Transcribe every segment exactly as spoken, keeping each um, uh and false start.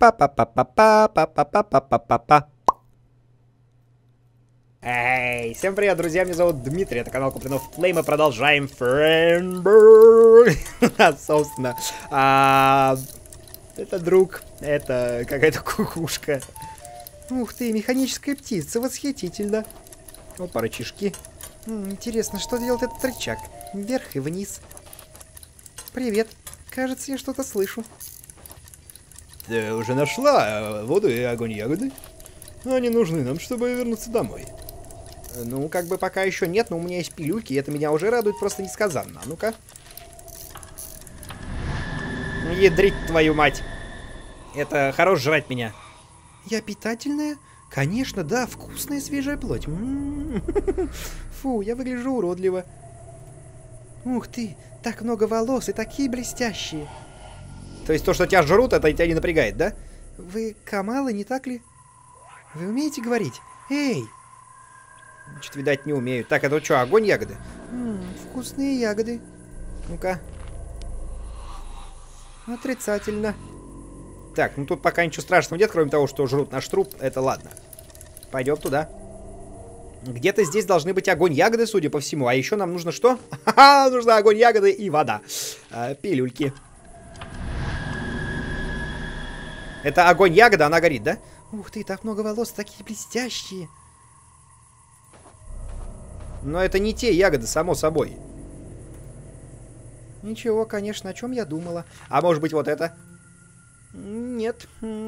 Па-па-па-па-па-па-па-па-па-па. Эй, всем привет, друзья, меня зовут Дмитрий, это канал Куплинов Плей, мы продолжаем Френбург. Собственно, а, это друг, это какая-то кукушка. Ух ты, механическая птица, восхитительно. Вот пара чешки. Интересно, что делает этот рычаг? Вверх и вниз. Привет, кажется, я что-то слышу. Ты уже нашла воду и огонь ягоды? Они нужны нам, чтобы вернуться домой. Ну, как бы пока еще нет, но у меня есть пилюльки, и это меня уже радует просто несказанно. А ну-ка. Ядрить твою мать. Это хорош жрать меня. Я питательная? Конечно, да, вкусная свежая плоть. М-м-м. Фу, я выгляжу уродливо. Ух ты, так много волос и такие блестящие. То есть то, что тебя жрут, это тебя не напрягает, да? Вы камалы, не так ли? Вы умеете говорить? Эй! Что-то, видать, не умеют. Так, это что, огонь ягоды? М-м, вкусные ягоды. Ну-ка. Отрицательно. Так, ну тут пока ничего страшного нет, кроме того, что жрут наш труп. Это ладно. Пойдем туда. Где-то здесь должны быть огонь ягоды, судя по всему. А еще нам нужно что? Ха-ха, нужно огонь ягоды и вода. А, пилюльки. Это огонь ягода, она горит, да? Ух ты, так много волос, такие блестящие. Но это не те ягоды, само собой. Ничего, конечно, о чем я думала. А может быть вот это? Нет.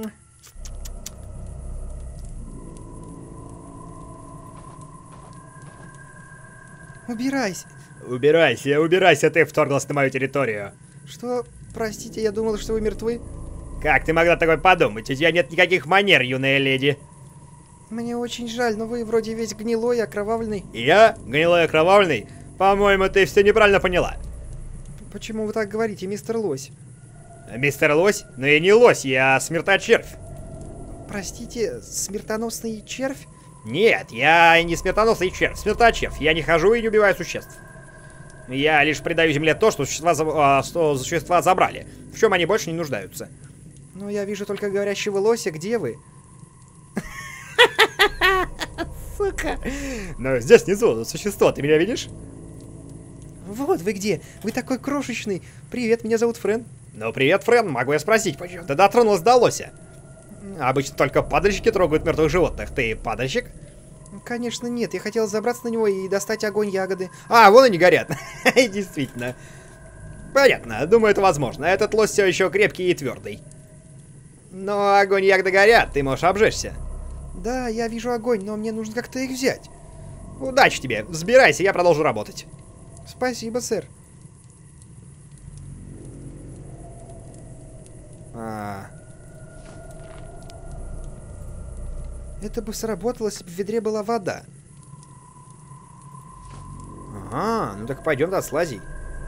Убирайся. Убирайся, убирайся, ты вторглась на мою территорию. Что? Простите, я думала, что вы мертвы. Как ты могла такое подумать? У тебя нет никаких манер, юная леди. Мне очень жаль, но вы вроде весь гнилой, окровавленный. Я? Гнилой окровавленный? По-моему, ты все неправильно поняла. Почему вы так говорите, мистер Лось? Мистер Лось? Ну я не лось, я смерточервь. Простите, смертоносный червь? Нет, я не смертоносный червь, смерточервь. Я не хожу и не убиваю существ. Я лишь придаю земле то, что существа, за... что существа забрали. В чем они больше не нуждаются. Ну, я вижу только говорящего лося. Где вы? Сука. Но здесь внизу существо, ты меня видишь? Вот вы где. Вы такой крошечный. Привет, меня зовут Френ. Ну, привет, Френ. Могу я спросить, почему ты дотронулась до лося? Обычно только падальщики трогают мертвых животных. Ты падальщик? Конечно, нет. Я хотел забраться на него и достать огонь ягоды. А, вон они горят. Действительно. Понятно. Думаю, это возможно. Этот лось все еще крепкий и твердый. Но огонь ягоды горят. Ты можешь обжечься. Да, я вижу огонь, но мне нужно как-то их взять. Удачи тебе. Взбирайся, я продолжу работать. Спасибо, сэр. А... Это бы сработало, если бы в ведре была вода. Ага, ну так пойдем до слазей.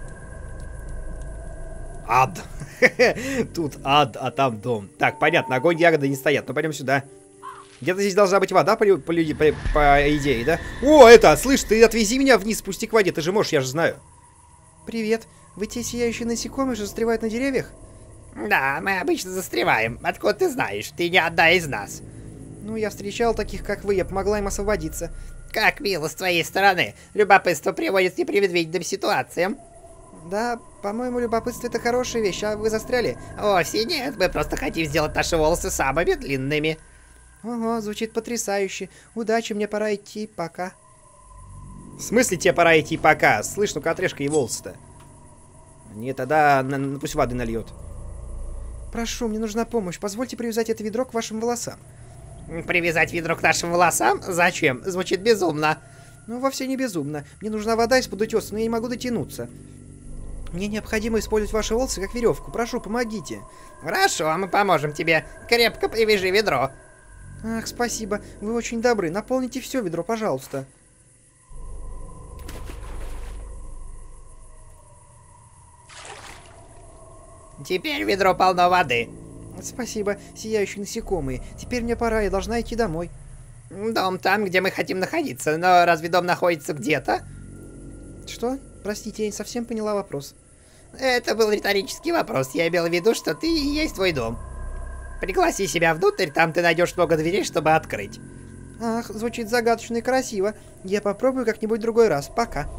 Ад. Тут ад, а там дом. Так, понятно, огонь ягоды не стоят. Ну пойдем сюда. Где-то здесь должна быть вода, по, по, по, по идее, да? О, это, слышь, ты отвези меня вниз, спусти к воде, ты же можешь, я же знаю. Привет. Вы те сияющие насекомые, что застревают на деревьях? Да, мы обычно застреваем. Откуда ты знаешь? Ты не одна из нас. Ну, я встречал таких, как вы, я помогла им освободиться. Как мило с твоей стороны. Любопытство приводит к непредвиденным ситуациям. Да, по-моему, любопытство это хорошая вещь, а вы застряли? Вовсе нет, мы просто хотим сделать наши волосы самыми длинными. Ого, звучит потрясающе. Удачи, мне пора идти, пока. В смысле тебе пора идти пока? Слышь, ну-ка отрежь-ка и волосы-то. Нет, тогда на, на, пусть воды нальет. Прошу, мне нужна помощь. Позвольте привязать это ведро к вашим волосам. Привязать ведро к нашим волосам? Зачем? Звучит безумно. Ну, вовсе не безумно. Мне нужна вода из-под утеса, но я не могу дотянуться. Мне необходимо использовать ваши волосы как веревку. Прошу, помогите. Хорошо, мы поможем тебе. Крепко привяжи ведро. Ах, спасибо. Вы очень добры. Наполните все ведро, пожалуйста. Теперь ведро полно воды. Спасибо, сияющие насекомые. Теперь мне пора, я должна идти домой. Дом там, где мы хотим находиться. Но разве дом находится где-то? Что? Простите, я не совсем поняла вопрос. Это был риторический вопрос. Я имел в виду, что ты и есть твой дом. Пригласи себя внутрь, там ты найдешь много дверей, чтобы открыть. Ах, звучит загадочно и красиво. Я попробую как-нибудь другой раз. Пока.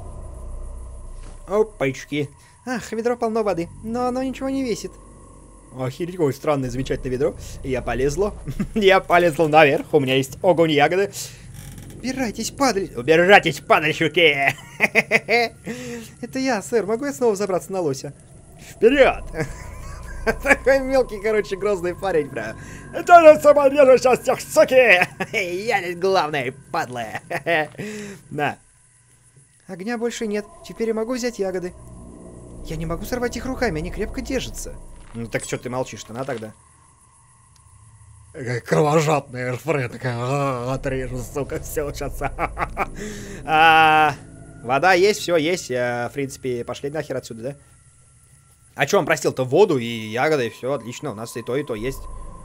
Опачки. Ах, ведро полно воды, но оно ничего не весит. Охереть, какое странное, замечательное ведро. Я полезла. Я полезла наверх. У меня есть огонь ягоды. Убирайтесь, падаль. Убирайтесь, падальщики! Это я, сэр. Могу я снова забраться на лося? Вперед! Такой мелкий, короче, грозный парень, бра. Это же саморежу сейчас всех, суки! Я здесь главный, падла. На. Огня больше нет. Теперь я могу взять ягоды. Я не могу сорвать их руками, они крепко держатся. Ну так что ты молчишь-то, на тогда? Кровожадная Фред такая, отрежу, сука, все сейчас. А, вода есть, все есть. В принципе, пошли нахер отсюда, да? А что он просил-то? Воду и ягоды, все отлично. У нас и то, и то есть.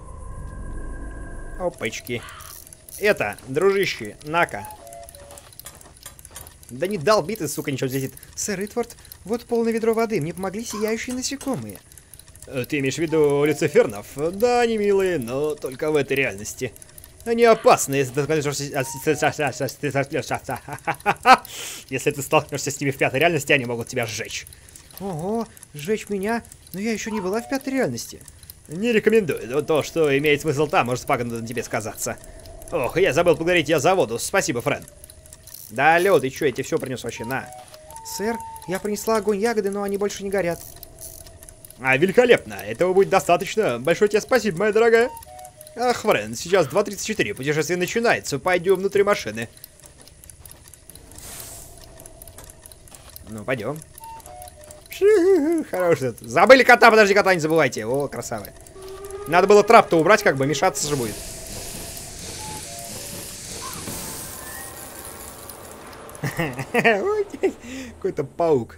Опачки. Это, дружище, на-ка. Да не долби ты, сука, ничего здесь. Сэр Ритвард, вот полное ведро воды. Мне помогли сияющие насекомые. Ты имеешь в виду люцифернов? Да, они милые, но только в этой реальности. Они опасны, если ты если ты столкнешься с ними в пятой реальности, они могут тебя сжечь. Ого, сжечь меня? Но я еще не была в пятой реальности. Не рекомендую, но то, что имеет смысл там, может спагано тебе сказаться. Ох, я забыл поговорить я за воду. Спасибо, Френ. Да, алло, ты что, я тебе все принес вообще, на. Сэр, я принесла огонь ягоды, но они больше не горят. А, великолепно, этого будет достаточно. Большое тебе спасибо, моя дорогая. Ах, Френ, сейчас два тридцать четыре, путешествие начинается, пойдем внутри машины. Ну, пойдем. Хороший. Забыли кота, подожди, кота не забывайте. О, красавы. Надо было трап-то убрать, как бы, мешаться же будет. Какой-то паук.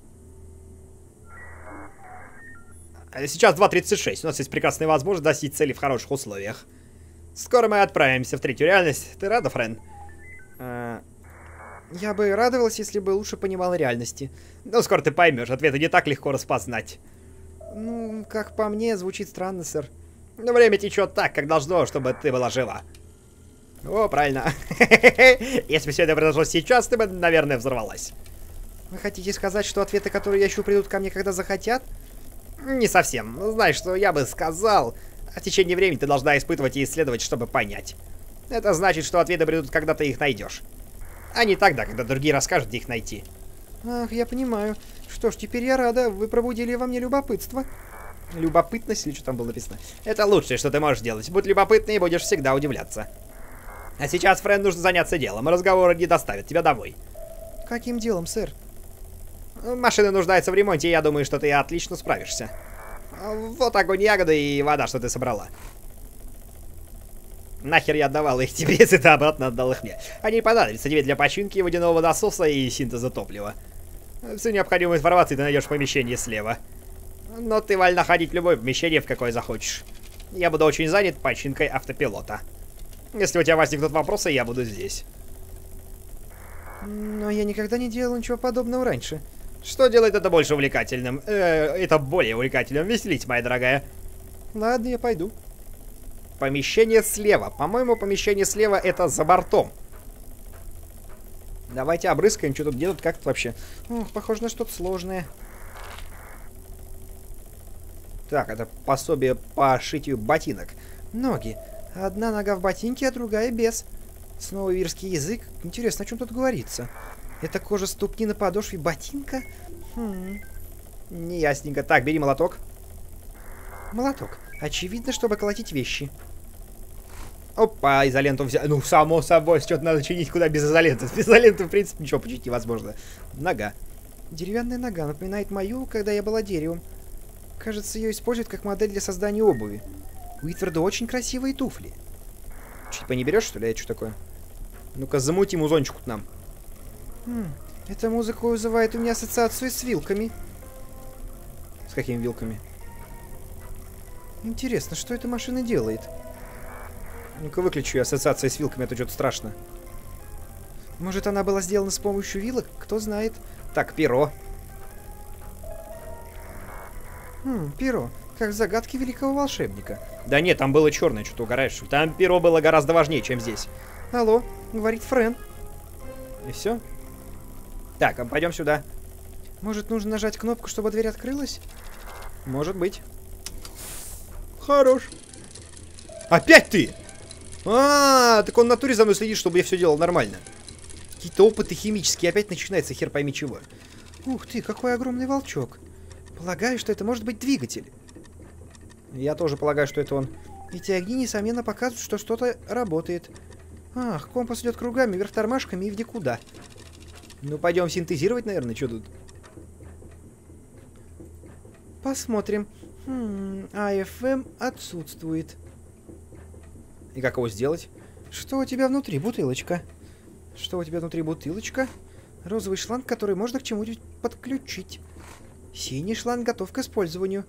Сейчас два тридцать шесть. У нас есть прекрасная возможность достичь цели в хороших условиях. Скоро мы отправимся в третью реальность. Ты рада, Френ? А... Я бы радовалась, если бы лучше понимала реальности. Ну, скоро ты поймешь. Ответы не так легко распознать. Ну, как по мне, звучит странно, сэр. Но время течет так, как должно, чтобы ты была жива. О, правильно. Если бы все это произошло сейчас, ты бы, наверное, взорвалась. Вы хотите сказать, что ответы, которые я ищу, придут ко мне, когда захотят? Не совсем. Знаешь, что я бы сказал, в течение времени ты должна испытывать и исследовать, чтобы понять. Это значит, что ответы придут, когда ты их найдешь. А не тогда, когда другие расскажут, где их найти. Ах, я понимаю. Что ж, теперь я рада. Вы пробудили во мне любопытство. Любопытность, или что там было написано? Это лучшее, что ты можешь делать. Будь любопытной и будешь всегда удивляться. А сейчас, Френ, нужно заняться делом. Разговоры не доставят тебя домой. Каким делом, сэр? Машина нуждается в ремонте, и я думаю, что ты отлично справишься. Вот огонь ягоды и вода, что ты собрала. Нахер я отдавал их тебе, если ты обратно отдал их мне. Они понадобятся тебе для починки водяного насоса и синтеза топлива. Всю необходимую информацию ты найдешь в помещении слева. Но ты вольна ходить в любое помещение, в какое захочешь. Я буду очень занят починкой автопилота. Если у тебя возникнут вопросы, я буду здесь. Но я никогда не делал ничего подобного раньше. Что делает это больше увлекательным? Э, это более увлекательным. Веселить, моя дорогая. Ладно, я пойду. Помещение слева. По-моему, помещение слева это за бортом. Давайте обрыскаем, что тут делают, как тут вообще. Ох, похоже на что-то сложное. Так, это пособие по шитью ботинок. Ноги. Одна нога в ботинке, а другая без. Снова вирский язык. Интересно, о чем тут говорится? Это кожа ступни на подошве ботинка? Хм. Неясненько. Так, бери молоток. Молоток. Очевидно, чтобы колотить вещи. Опа, изоленту взял. Ну, само собой, что-то надо чинить, куда без изоленты. Без изоленты, в принципе, ничего починить невозможно. Нога. Деревянная нога напоминает мою, когда я была деревом. Кажется, ее используют как модель для создания обуви. У Итварда очень красивые туфли. Чуть не берешь, что ли? Это что такое? Ну-ка, замути музончику к нам. Хм, эта музыка вызывает у меня ассоциацию с вилками. С какими вилками? Интересно, что эта машина делает? Ну-ка, выключу ассоциации с вилками, это что-то страшно. Может, она была сделана с помощью вилок? Кто знает. Так, перо. Хм, перо. Как загадки великого волшебника. Да нет, там было черное, что ты угораешь. Там перо было гораздо важнее, чем здесь. Алло, говорит Френ. И все. Так, а пойдем сюда. Может, нужно нажать кнопку, чтобы дверь открылась? Может быть. Хорош. Опять ты! А, так он в натуре за мной следит, чтобы я все делал нормально. Какие-то опыты химические, опять начинается хер пойми чего. Ух ты, какой огромный волчок. Полагаю, что это может быть двигатель. Я тоже полагаю, что это он. Эти огни, несомненно, показывают, что что-то работает. Ах, компас идет кругами, вверх тормашками и в никуда. Ну, пойдем синтезировать, наверное, что тут? Посмотрим. Хм, а эф эм отсутствует. И как его сделать? Что у тебя внутри, бутылочка? Что у тебя внутри, бутылочка? Розовый шланг, который можно к чему-нибудь подключить. Синий шланг готов к использованию.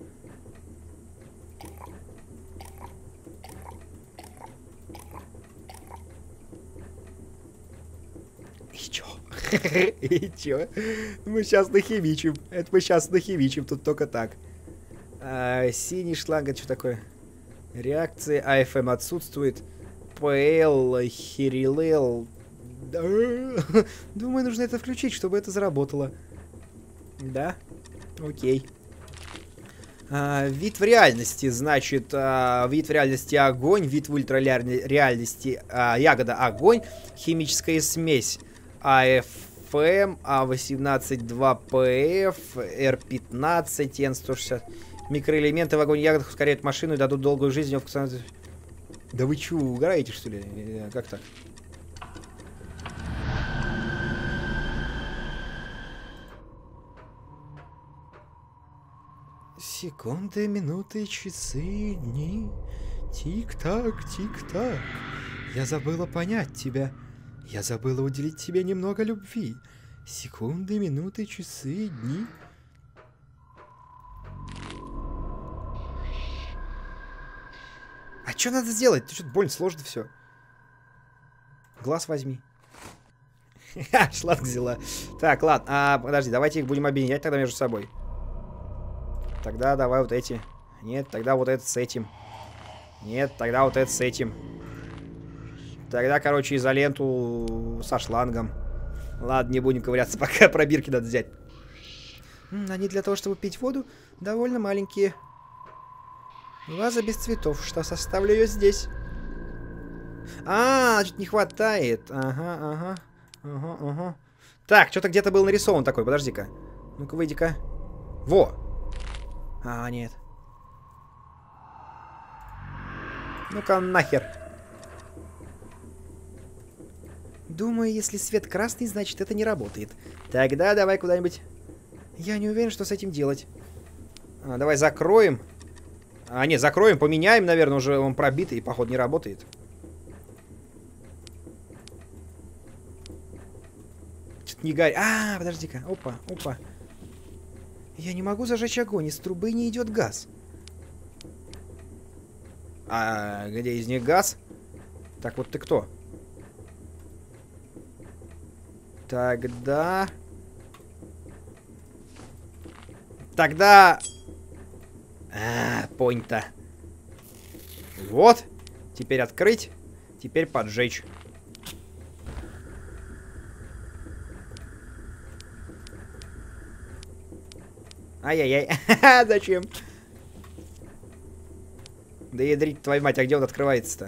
И чё? И чё? Мы сейчас нахимичим. Это мы сейчас нахимичим, тут только так. А, синий шланг, это что такое? Реакции а эф эм отсутствует. пэ эл, хирилел. Думаю, нужно это включить, чтобы это заработало. Да? Окей. А, вид в реальности, значит, а, вид в реальности огонь, вид в ультрареальности а, ягода огонь, химическая смесь а эф эм, а восемнадцать два пэ эф, эр пятнадцать, эн сто шестьдесят. Микроэлементы в огонь ягодах ускоряют машину и дадут долгую жизнь. Да вы чё, угораете, что ли? Как так? Секунды, минуты, часы, дни. Тик-так, тик-так. Я забыла понять тебя. Я забыла уделить тебе немного любви. Секунды, минуты, часы, дни. А что надо сделать? Что-то больно сложно все. Глаз возьми. Ха, шланг взяла. Так, ладно. А, подожди, давайте их будем объединять тогда между собой. Тогда давай вот эти. Нет, тогда вот этот с этим. Нет, тогда вот этот с этим. Тогда, короче, изоленту со шлангом. Ладно, не будем ковыряться, пока пробирки надо взять. Они для того, чтобы пить воду, довольно маленькие. Ваза без цветов, что составлю ее здесь. А, чуть не хватает. Ага, ага. Ага, ага. Так, что-то где-то был нарисован такой, подожди-ка. Ну-ка, выйди-ка. Во! А, нет. Ну-ка, нахер. Думаю, если свет красный, значит это не работает. Тогда давай куда-нибудь. Я не уверен, что с этим делать. А, давай закроем. А, не, закроем, поменяем, наверное, уже он пробитый и, походу, не работает. Что-то не горит. А, подожди-ка. Опа, опа. Я не могу зажечь огонь, из трубы не идет газ. А где из них газ? Так, вот ты кто? Тогда... Тогда... А, понято. Вот. Теперь открыть. Теперь поджечь. Ай-яй-яй. Зачем? Да ядрить твою мать, а где он открывается-то?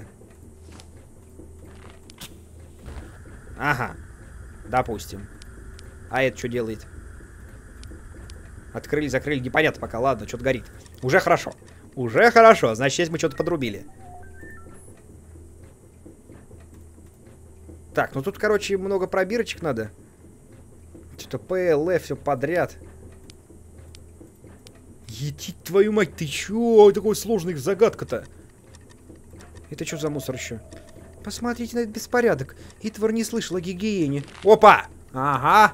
Ага. Допустим. А это что делает? Открыли, закрыли, непонятно пока. Ладно, что-то горит. Уже хорошо. Уже хорошо. Значит, здесь мы что-то подрубили. Так, ну тут, короче, много пробирочек надо. Что-то пэ эл эф, все подряд. Етить твою мать, ты чё? Такой сложный загадка-то. Это что за мусор еще? Посмотрите на этот беспорядок. Итвор не слышал о гигиене. Опа! Ага.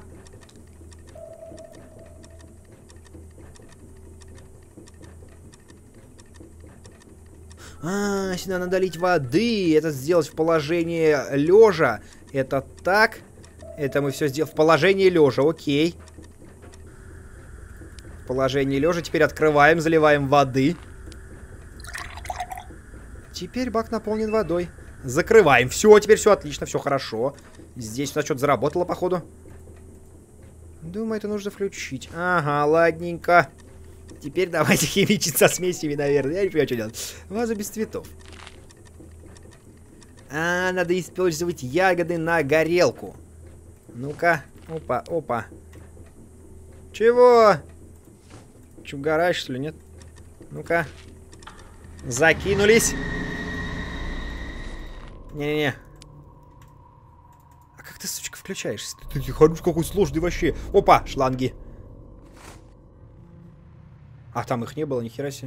А, сюда надо лить воды. Это сделать в положении лежа. Это так. Это мы все сделали в положении лежа. Окей. В положении лежа. Теперь открываем, заливаем воды. Теперь бак наполнен водой. Закрываем. Все, теперь все отлично, все хорошо. Здесь у нас что-то заработало, походу. Думаю, это нужно включить. Ага, ладненько. Теперь давайте химичить со смесями, наверное. Я не понимаю, что делать. Ваза без цветов. А, надо использовать ягоды на горелку. Ну-ка. Опа, опа. Чего? Че, угораешь, что ли, нет? Ну-ка. Закинулись. Не-не-не. А как ты, сучка, включаешься? Ты, ты хорош, какой сложный вообще. Опа, шланги. А, там их не было, нихера себе.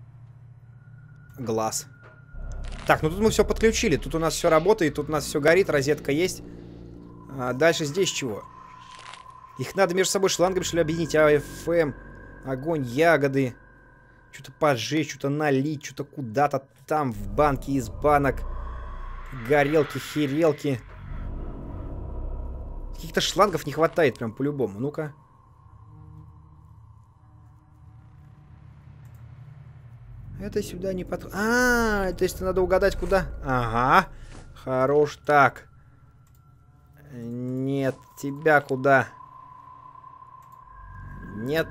Глаз. Так, ну тут мы все подключили. Тут у нас все работает, тут у нас все горит, розетка есть. А дальше здесь чего? Их надо между собой шлангами, что ли, объединить. А эф эм, огонь, ягоды. Что-то поджечь, что-то налить, что-то куда-то там в банке из банок. Горелки, херелки. Каких-то шлангов не хватает прям по-любому. Ну-ка. Это сюда не под... А, -а, -а то есть надо угадать куда? Ага. Хорош. Так. Нет. Тебя куда? Нет.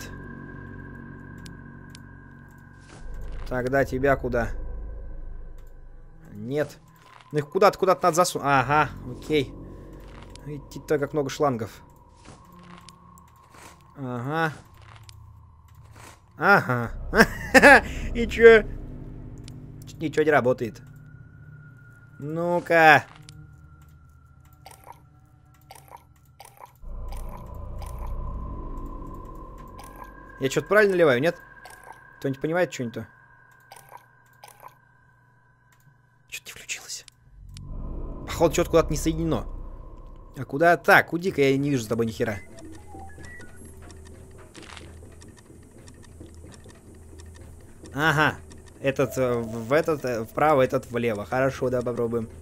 Тогда тебя куда? Нет. Ну их куда-то, куда-то надо засунуть. Ага, окей. Идти-то как много шлангов. Ага. Ага. И чё? Ничего не работает. Ну-ка. Я что-то правильно наливаю, нет? Кто-нибудь понимает что-нибудь? Что-то не включилось. Походу, что-то куда-то не соединено. А куда? Так, уйди-ка, я не вижу с тобой ни хера. Ага. Этот в этот вправо, этот влево. Хорошо, да, попробуем.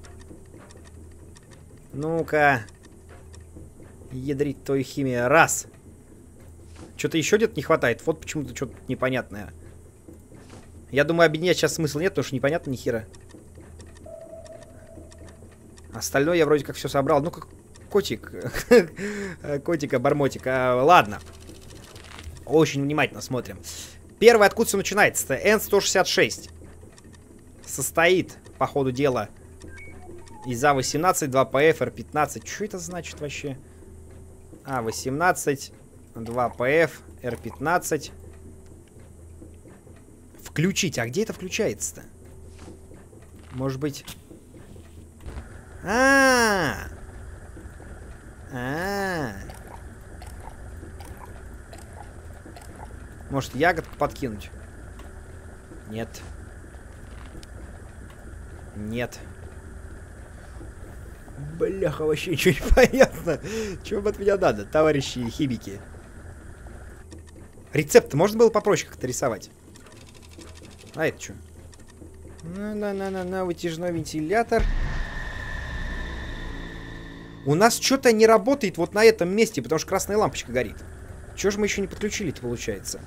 Ну-ка. Ядрить твою химию. Раз. Что-то еще где-то не хватает. Вот почему-то что-то непонятное. Я думаю, объединять сейчас смысла нет, потому что непонятно ни хера. Остальное я вроде как все собрал. Ну-ка, котик. Котика-бормотика. Ладно. Очень внимательно смотрим. Первый, откуда все начинается-то? Эн сто шестьдесят шесть. Состоит, по ходу дела, из А восемнадцать, два П Ф, Р пятнадцать. Что это значит вообще? А восемнадцать, два П Ф, Р пятнадцать. Включить. А где это включается-то? Может быть... А-а-а! А-а-а! Может, ягодку подкинуть? Нет. Нет. Бляха, вообще ничего не понятно. Чего от меня надо, товарищи химики? Рецепт можно было попроще как-то рисовать? А это что? На-на-на-на-на, вытяжной вентилятор. У нас что-то не работает вот на этом месте, потому что красная лампочка горит. Чего же мы еще не подключили-то, получается?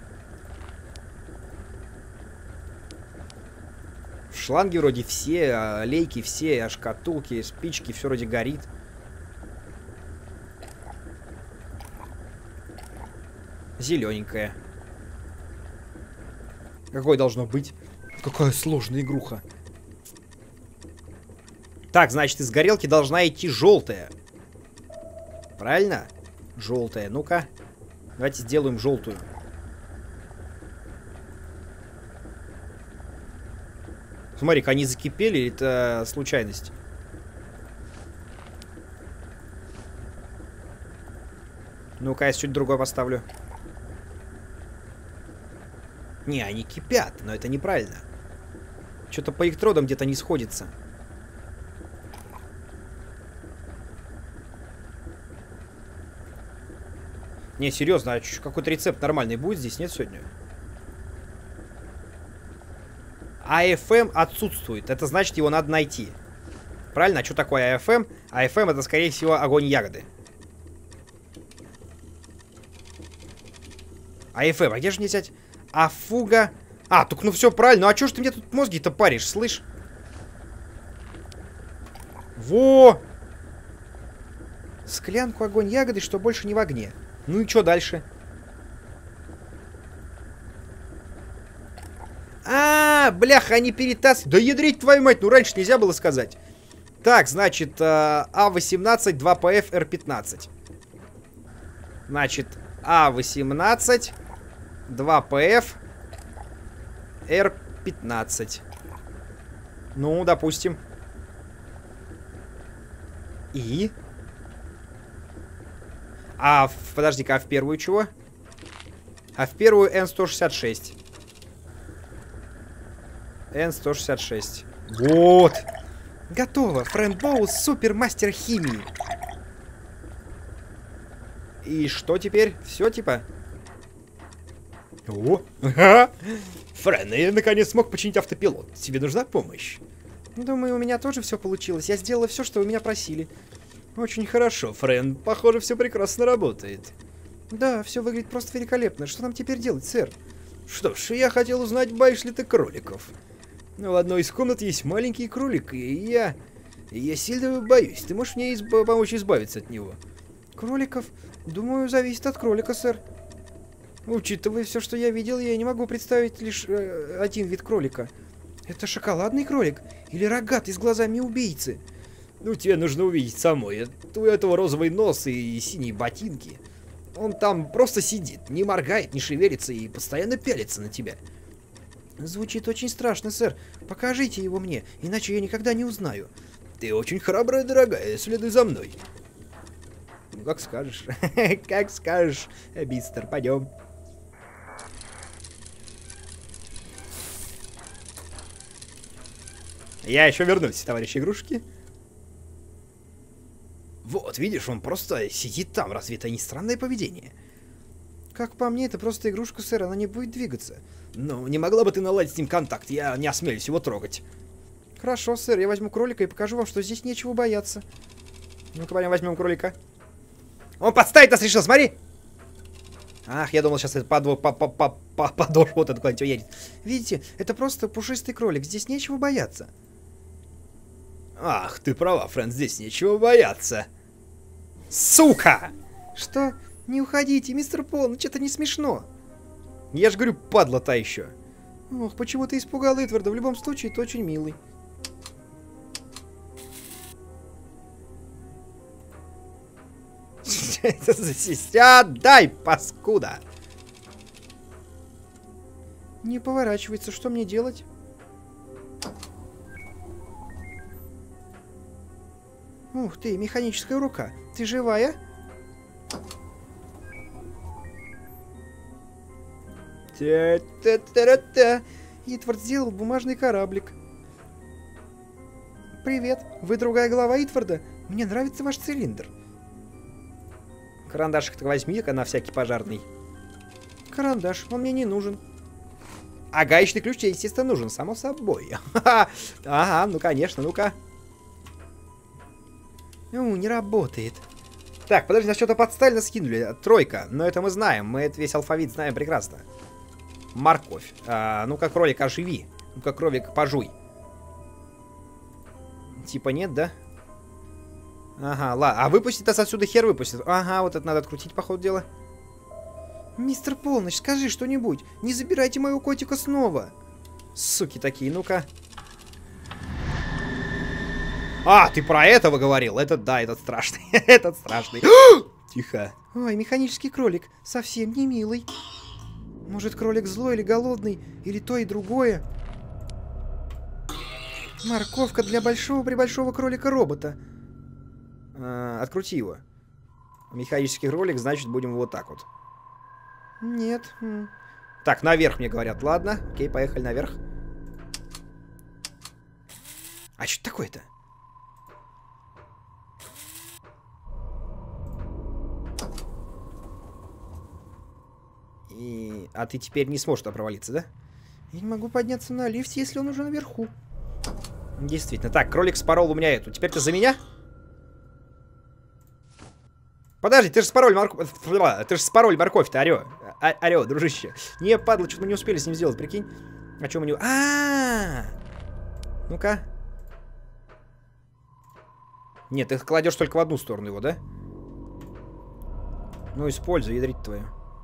Шланги вроде все, а лейки все, а шкатулки, спички, все вроде горит. Зелененькая. Какой должно быть? Какая сложная игруха. Так, значит, из горелки должна идти желтая. Правильно? Желтая. Ну-ка. Давайте сделаем желтую. Смотри-ка, они закипели, это случайность. Ну-ка, я что-нибудь другое поставлю. Не, они кипят, но это неправильно. Что-то по электродам где-то не сходится. Не, серьезно, а какой-то рецепт нормальный будет здесь, нет, сегодня? А Ф М отсутствует. Это значит, его надо найти. Правильно? А что такое А Ф М? А Ф М это, скорее всего, огонь ягоды. А Ф М, а где же мне взять? А фуга... А, только ну все правильно. Ну а чё ж ты мне тут мозги-то паришь, слышь? Во! Склянку огонь ягоды, что больше не в огне. Ну и что дальше? А, бляха, они перетаскивают. Да ядрить твою мать, ну раньше нельзя было сказать. Так, значит, А восемнадцать, два ПФ, Р пятнадцать. Значит, А восемнадцать, два ПФ, Р пятнадцать. Ну, допустим. И? А, в, подожди-ка, а в первую чего? А в первую Н сто шестьдесят шесть. Н сто шестьдесят шесть. Вот. Готово. Фрэнбоу супермастер химии. И что теперь? Все типа? О, ага. Фрэн, я наконец смог починить автопилот. Тебе нужна помощь? Думаю, у меня тоже все получилось. Я сделала все, что вы меня просили. Очень хорошо, Фрэн. Похоже, все прекрасно работает. Да, все выглядит просто великолепно. Что нам теперь делать, сэр? Что ж, я хотел узнать, боишься ли ты кроликов. В одной из комнат есть маленький кролик, и я... Я сильно его боюсь. Ты можешь мне изб... помочь избавиться от него? Кроликов? Думаю, зависит от кролика, сэр. Учитывая все, что я видел, я не могу представить лишь э, один вид кролика. Это шоколадный кролик или рогатый с глазами убийцы? Ну, тебе нужно увидеть самой. У этого розовый нос и синие ботинки. Он там просто сидит, не моргает, не шевелится и постоянно пялится на тебя. Звучит очень страшно, сэр. Покажите его мне, иначе я никогда не узнаю. Ты очень храбрая, дорогая, следуй за мной. Ну, как скажешь. Как скажешь, мистер, пойдем. Я еще вернусь, товарищи игрушки. Вот, видишь, он просто сидит там. Разве это не странное поведение? Как по мне, это просто игрушка, сэр, она не будет двигаться. Ну, не могла бы ты наладить с ним контакт? Я не осмелюсь его трогать. Хорошо, сэр, я возьму кролика и покажу вам, что здесь нечего бояться. Ну-ка, пойдем возьмем кролика. Он подставить нас решил, смотри! Ах, я думал, сейчас это подво... по по по по подошва вот это куда-нибудь уедет. Видите, это просто пушистый кролик, здесь нечего бояться. Ах, ты права, Фрэн, здесь нечего бояться. Сука! Что? Не уходите, мистер Полныч, это не смешно. Я же говорю, падла та еще. Ох, почему ты испугал Эдварда? В любом случае, ты очень милый. Дай, паскуда! Не поворачивается, что мне делать? Ух ты, механическая рука. Ты живая? Та-та-та-та-та. Итвард сделал бумажный кораблик. Привет, вы другая голова Итварда? Мне нравится ваш цилиндр. Карандашик-то возьми-ка на всякий пожарный. Карандаш, он мне не нужен. А гаечный ключ тебе, естественно, нужен, само собой. Ага, ну конечно, ну-ка. Ну, не работает. Так, подожди, нас что-то под Сталина скинули. Тройка, но это мы знаем, мы это весь алфавит знаем прекрасно. Морковь. А, ну-ка, кролик, оживи. Ну-ка, кролик, пожуй. Типа нет, да? Ага, ладно. А выпустит нас отсюда хер выпустит. Ага, вот это надо открутить, по ходу дела. Мистер Полночь, скажи что-нибудь. Не забирайте моего котика снова. Суки такие, ну-ка. А, ты про этого говорил? Этот, да, этот страшный. Этот страшный. Тихо. Ой, механический кролик. Совсем не милый. Может, кролик злой или голодный, или то и другое. Морковка для большого-пребольшого кролика-робота. А, открути его. Механический кролик, значит, будем вот так вот. Нет. Так, наверх мне говорят. Ладно, окей, поехали наверх. А что такое-то? И... А ты теперь не сможешь туда провалиться, да? Я не могу подняться на лифте, если он уже наверху. Действительно. Так, кролик спорол у меня эту. Теперь ты за меня? Подожди, ты же спороль морковь. Ты же спороль морковь-то, орё. Орё, дружище. Не, падла, что-то мы не успели с ним сделать, прикинь. А что мы не... А-а-а! Ну-ка. Нет, ты кладешь только в одну сторону его, да? Ну, используй, ядрить твою.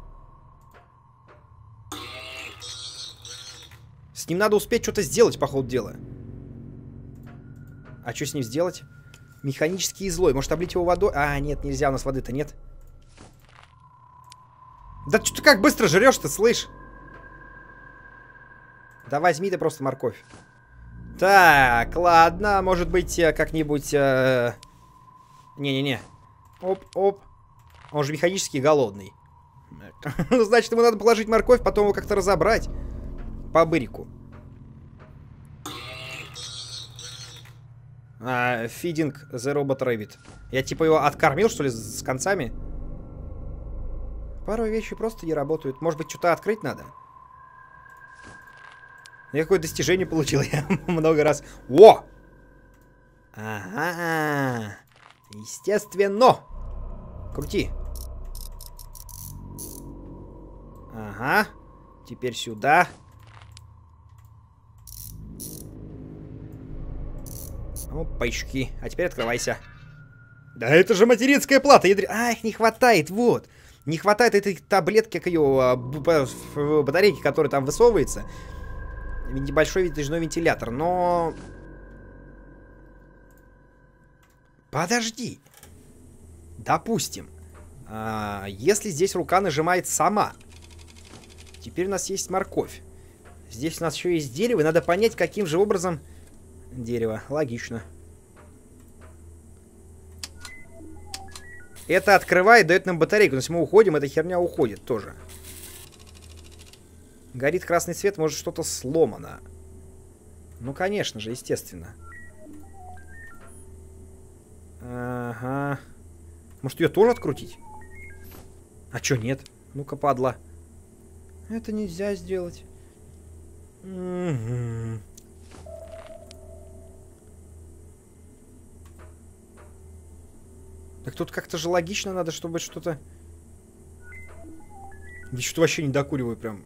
С ним надо успеть что-то сделать, по ходу дела. А что с ним сделать? Механический злой. Может, облить его водой? А, нет, нельзя, у нас воды-то нет. Да что ты как быстро жрешь-то, слышь? Да возьми ты просто морковь. Так, ладно, может быть, как-нибудь... Не-не-не. Э... Оп-оп. Он же механически голодный. Ну, значит, ему надо положить морковь, потом его как-то разобрать. По бырику. А, feeding the robot rabbit. Я типа его откормил, что ли, с концами? Пару вещей просто не работают. Может быть, что-то открыть надо? Я какое достижение получил. Я много раз... Во! Ага. Естественно. Крути. Ага. Теперь сюда. Опачки. А теперь открывайся. Да это же материнская плата. Ядри... А, их не хватает, вот. Не хватает этой таблетки, как ее, батарейки, которая там высовывается. Небольшой вытяжной вентилятор, но... Подожди. Допустим. А, если здесь рука нажимает сама. Теперь у нас есть морковь. Здесь у нас еще есть дерево, и надо понять, каким же образом... Дерево. Логично. Это открывает, дает нам батарейку. Но если мы уходим, эта херня уходит тоже. Горит красный свет, может что-то сломано. Ну, конечно же, естественно. Ага. Может, ее тоже открутить? А чё нет? Ну-ка, падла. Это нельзя сделать. Угу. Так тут как-то же логично надо, чтобы что-то... Я что-то вообще не докуриваю прям.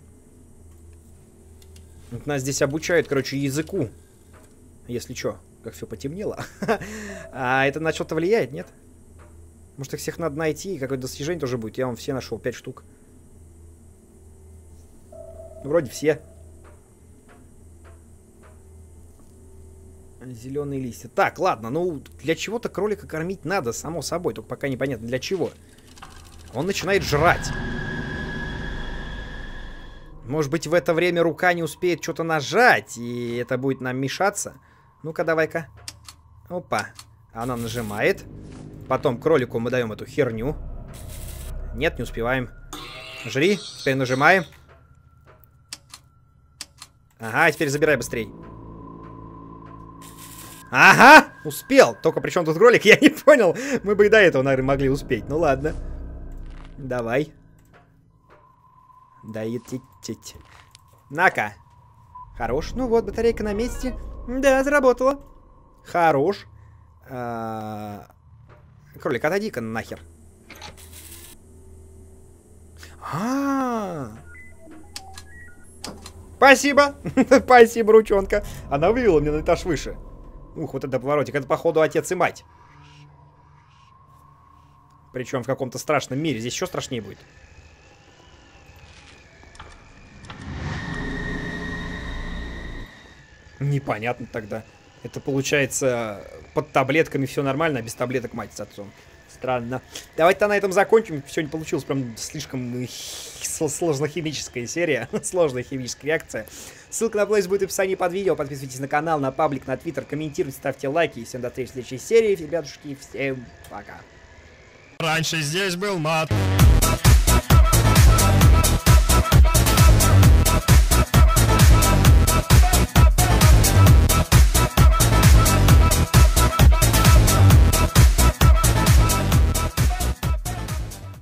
Вот нас здесь обучают, короче, языку. Если что, как все потемнело. А это на что-то влияет, нет? Может, их всех надо найти, и какое-то достижение тоже будет. Я вам все нашел, пять штук. Вроде все. Зеленые листья. Так, ладно, ну для чего-то кролика кормить надо, само собой. Только пока непонятно для чего. Он начинает жрать. Может быть, в это время рука не успеет что-то нажать, и это будет нам мешаться. Ну-ка, давай-ка. Опа. Она нажимает. Потом кролику мы даем эту херню. Нет, не успеваем. Жри. Теперь нажимаем. Ага, теперь забирай быстрей. Ага, успел. Только при чем тут кролик, я не понял. Мы бы и до этого, наверное, могли успеть. Ну ладно. Давай. Да и тить-тить. На-ка. Хорош. Ну вот, батарейка на месте. Да, заработала. Хорош. А... Кролик, отойди-ка нахер. А-а-а. Спасибо. Спасибо, ручонка. Она вывела меня на этаж выше. Ух, вот это поворотик. Это, походу, отец и мать. Причем в каком-то страшном мире. Здесь еще страшнее будет. Непонятно тогда. Это получается под таблетками все нормально, а без таблеток мать с отцом. Странно. Давайте-то на этом закончим. Сегодня получилась прям слишком сложно-химическая серия. Сложная химическая реакция. Ссылка на плейлист будет в описании под видео. Подписывайтесь на канал, на паблик, на твиттер. Комментируйте, ставьте лайки. И всем до встречи в следующей серии. Ребятушки, всем пока. Раньше здесь был мат.